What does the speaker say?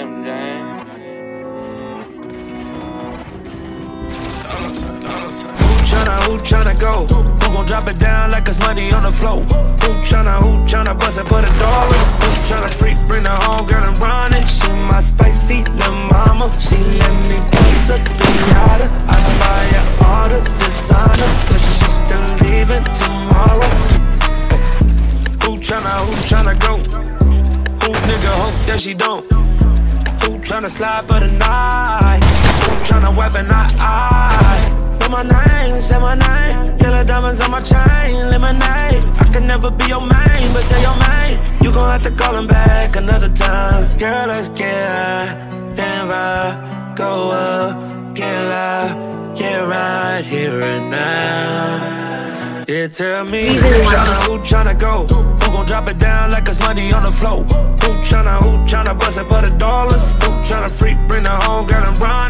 Who tryna go? Who gon' drop it down like it's money on the floor? Who tryna bust it for the dollars? Who tryna freak, bring her home, girl, and run it? She my spicy little mama. She let me bust a pinata. I buy her all the designer, but she's still leaving tomorrow. Who tryna go? Who nigga hope that she don't? Who tryna slide for the night? Who tryna weapon eye? Say my name, yellow diamonds on my chain, lemonade. I can never be your main, but tell your main you gon' have to call him back another time. Girl, let's get high and vibe, go up, get loud, get right here and now. Yeah, tell me who tryna go? Who gon' drop it down like it's money on the floor? Who tryna bust it for the dollars? Who tryna freak, bring her home, girl, and run